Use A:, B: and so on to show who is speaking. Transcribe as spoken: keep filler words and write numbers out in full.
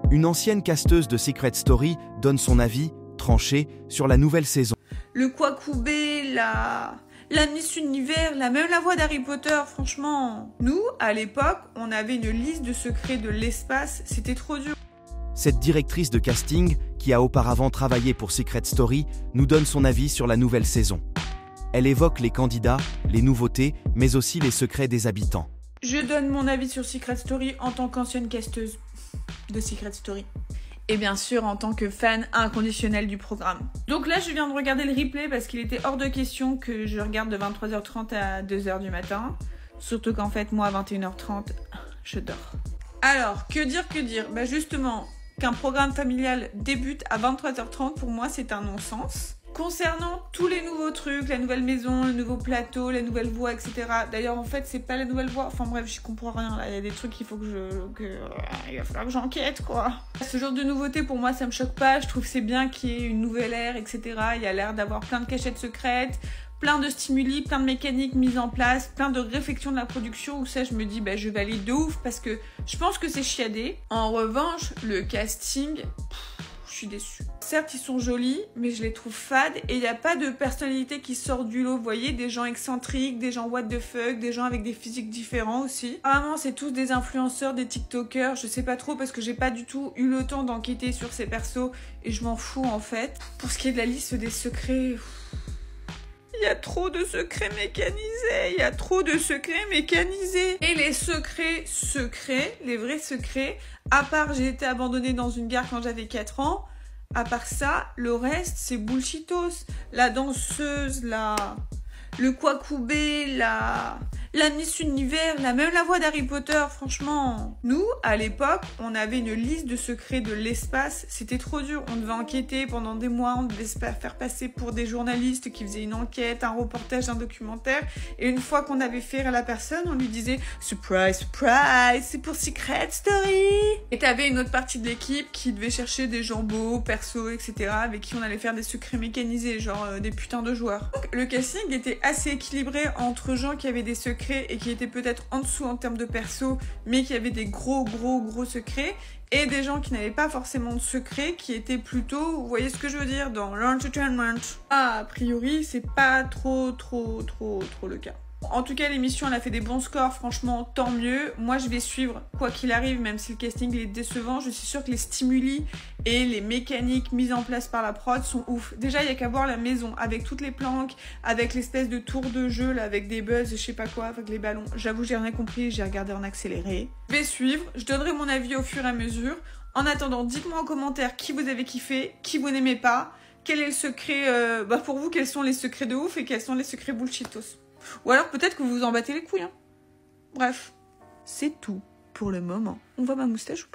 A: Une ancienne casteuse de Secret Story donne son avis, tranché, sur la nouvelle saison.
B: Le Kwakubé, la... la Miss Univers, la même la voix d'Harry Potter, franchement. Nous, à l'époque, on avait une liste de secrets de l'espace, c'était trop dur.
A: Cette directrice de casting, qui a auparavant travaillé pour Secret Story, nous donne son avis sur la nouvelle saison. Elle évoque les candidats, les nouveautés, mais aussi les secrets des habitants.
B: Je donne mon avis sur Secret Story en tant qu'ancienne casteuse de Secret Story. Et bien sûr en tant que fan inconditionnel du programme. Donc là je viens de regarder le replay parce qu'il était hors de question que je regarde de vingt-trois heures trente à deux heures du matin. Surtout qu'en fait moi à vingt et une heures trente, je dors. Alors, que dire, que dire? Bah justement, qu'un programme familial débute à vingt-trois heures trente, pour moi c'est un non-sens. Concernant tous les nouveaux trucs, la nouvelle maison, le nouveau plateau, la nouvelle voix, et cetera. D'ailleurs, en fait, c'est pas la nouvelle voix. Enfin bref, je comprends rien là. Il y a des trucs qu'il faut que je... Que... Il va falloir que j'enquête, quoi. Ce genre de nouveauté, pour moi, ça me choque pas. Je trouve que c'est bien qu'il y ait une nouvelle ère, et cetera. Il y a l'air d'avoir plein de cachettes secrètes, plein de stimuli, plein de mécaniques mises en place, plein de réflexions de la production où ça, je me dis, bah, je valide de ouf parce que je pense que c'est chiadé. En revanche, le casting... Pff, je suis déçue. Certes, ils sont jolis, mais je les trouve fades et il n'y a pas de personnalité qui sort du lot. Vous voyez, des gens excentriques, des gens what the fuck, des gens avec des physiques différents aussi. Vraiment, c'est tous des influenceurs, des tiktokers, je sais pas trop parce que j'ai pas du tout eu le temps d'enquêter sur ces persos et je m'en fous en fait. Pour ce qui est de la liste des secrets... Il y a trop de secrets mécanisés, il y a trop de secrets mécanisés. Et les secrets secrets, les vrais secrets, à part j'ai été abandonnée dans une gare quand j'avais quatre ans, à part ça, le reste c'est bullshitos. La danseuse, la... le Kwakubé, la... la Miss Univers, la même la voix d'Harry Potter, franchement. Nous, à l'époque, on avait une liste de secrets de l'espace, c'était trop dur. On devait enquêter pendant des mois, on devait se faire passer pour des journalistes qui faisaient une enquête, un reportage, un documentaire. Et une fois qu'on avait fait à la personne, on lui disait « Surprise, surprise, c'est pour Secret Story !» Et t'avais une autre partie de l'équipe qui devait chercher des gens beaux, persos, et cetera, avec qui on allait faire des secrets mécanisés, genre euh, des putains de joueurs. Donc, le casting était assez équilibré entre gens qui avaient des secrets et qui étaient peut-être en dessous en termes de perso, mais qui avaient des gros gros gros secrets, et des gens qui n'avaient pas forcément de secrets, qui étaient plutôt, vous voyez ce que je veux dire, dans l'entertainment. Ah, a priori, c'est pas trop trop trop trop le cas. En tout cas, l'émission, elle a fait des bons scores, franchement, tant mieux. Moi, je vais suivre, quoi qu'il arrive, même si le casting est décevant. Je suis sûre que les stimuli et les mécaniques mises en place par la prod sont ouf. Déjà, il n'y a qu'à voir la maison, avec toutes les planques, avec l'espèce de tour de jeu, là, avec des buzz, je sais pas quoi, avec les ballons. J'avoue, j'ai rien compris, j'ai regardé en accéléré. Je vais suivre, je donnerai mon avis au fur et à mesure. En attendant, dites-moi en commentaire qui vous avez kiffé, qui vous n'aimez pas, quel est le secret, euh, bah pour vous, quels sont les secrets de ouf et quels sont les secrets bullshitos. Ou alors peut-être que vous vous en battez les couilles. Hein. Bref, c'est tout pour le moment. On voit ma moustache ou pas ?